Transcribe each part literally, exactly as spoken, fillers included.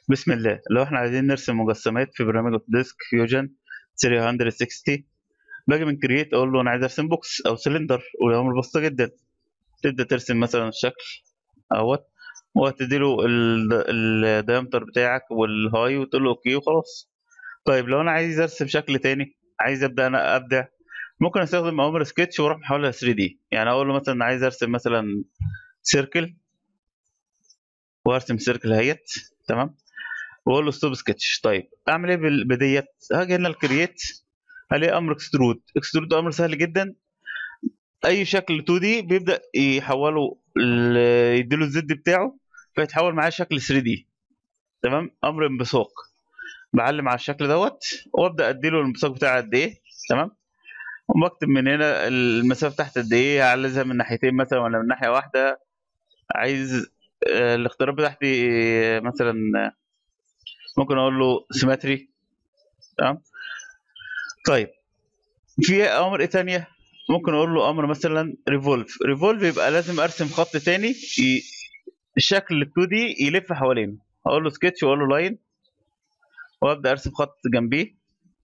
بسم الله. لو احنا عايزين نرسم مجسمات في برنامج اوتوديسك فيوجن ثلاثمية وستين، باجي من كرييت اقول له انا عايز ارسم بوكس او سلندر، والامر بسيطه جدا. تبدا ترسم مثلا الشكل اهوت، وهتديله الدايمتر بتاعك والهاي وتقول له اوكي وخلاص. طيب لو انا عايز ارسم شكل تاني، عايز ابدا انا ابدع، ممكن استخدم امر سكتش واروح محولها ثري دي. يعني اقول له مثلا عايز ارسم مثلا سيركل، وارسم سيركل اهيت. تمام. واقول له ستوب سكتش. طيب اعمل ايه بال- بديت؟ هاجي هنا الكرييت، هلاقي امر اكسترود. اكسترود امر سهل جدا. اي شكل تو دي بيبدا يحوله ل- يديله الزد بتاعه، فيتحول معاه شكل ثري دي. تمام. امر انبثاق، بعلم على الشكل دوت وابدا اديله الانبثاق بتاعه قد ايه. تمام. وبكتب من هنا المسافه تحت قد ايه، عايزها من ناحيتين مثلا ولا من ناحيه واحده. عايز آه، الاختيارات بتاعتي آه، مثلا ممكن اقول له سيمتري. تمام. طيب في امر ايه تانية؟ ممكن اقول له امر مثلا ريفولف. ريفولف يبقى لازم ارسم خط تاني ي... الشكل ال تو دي يلف حوالينه. اقول له سكتش واقول له لاين، وابدا ارسم خط جنبيه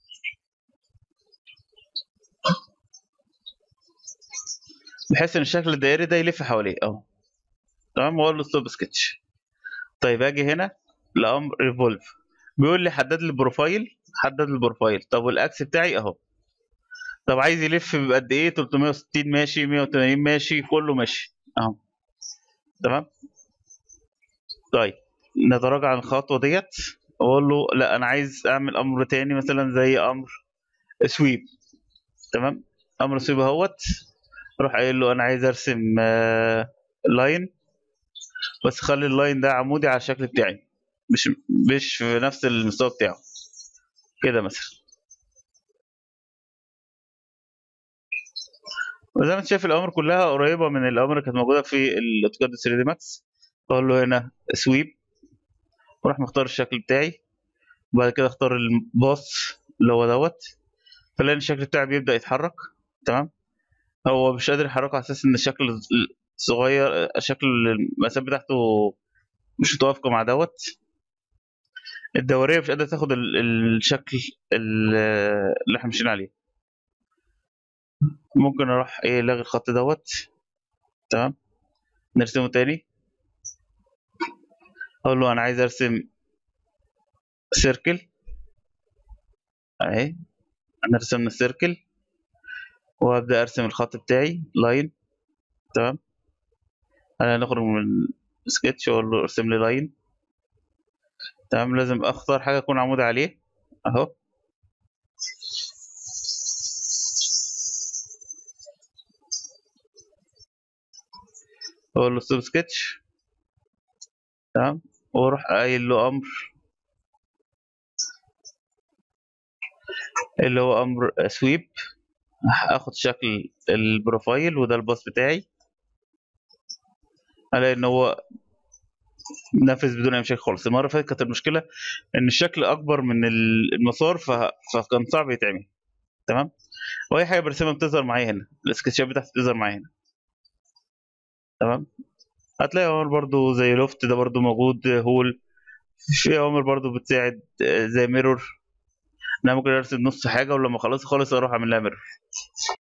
بحيث ان الشكل الدائري ده يلف حواليه اهو. تمام. واقول له ستوب سكتش. طيب اجي هنا لامر ريفولف، بيقول لي حدد لي البروفايل. حدد لي البروفايل. طب والاكس بتاعي اهو. طب عايز يلف بقد ايه؟ تلتمية وستين ماشي، مية وتمانين ماشي، كله ماشي اهو. تمام. طيب نتراجع عن الخطوه ديت، واقول له لا انا عايز اعمل امر تاني مثلا زي امر سويب. تمام. امر سويب اهوت، اروح قايل له انا عايز ارسم آه، لاين، بس خلي اللاين ده عمودي على الشكل بتاعي، مش مش في نفس المستوى بتاعه كده مثلا. وزي ما انت شايف الامر كلها قريبه من الامر اللي كانت موجوده في الاوتوكاد ثري دي ماكس. اقول له هنا سويب، واروح مختار الشكل بتاعي، وبعد كده اختار الباص اللي هو دوت، فلاقي الشكل بتاعي بيبدا يتحرك. تمام. هو مش قادر يحركه على اساس ان الشكل صغير، شكل المسافه بتاعته مش متوافقه مع دوت. الدوريه مش قادره تاخد ال- الشكل ال- اللي احنا ماشيين عليه. ممكن اروح ايه لاغي الخط دوت. تمام. نرسمه تاني. اقول له انا عايز ارسم سيركل اهي. انا رسمنا السيركل، وابدا ارسم الخط بتاعي لاين. تمام. انا نخرج من سكتش واقول له ارسم لي لاين. تمام. لازم اختار حاجه اكون عمود عليه اهو. اقول له ستوب سكتش. تمام. واروح قايل له امر اللي هو امر سويب. اخد شكل البروفايل وده الباص بتاعي، الاقي ان هو نفذ بدون اي مشاكل خالص. المره اللي فاتت كانت المشكله ان الشكل اكبر من المسار، ف... فكان صعب يتعمل. تمام. واي حاجه برسمها بتظهر معايا هنا، السكتشات بتاعتي بتظهر معايا هنا. تمام. هتلاقي اوامر برضو زي لوفت ده برضو موجود، هول. في اوامر برضو بتساعد آه، زي ميرور. انا ممكن ارسم نص حاجه ولما اخلص خالص اروح اعمل لها ميرور.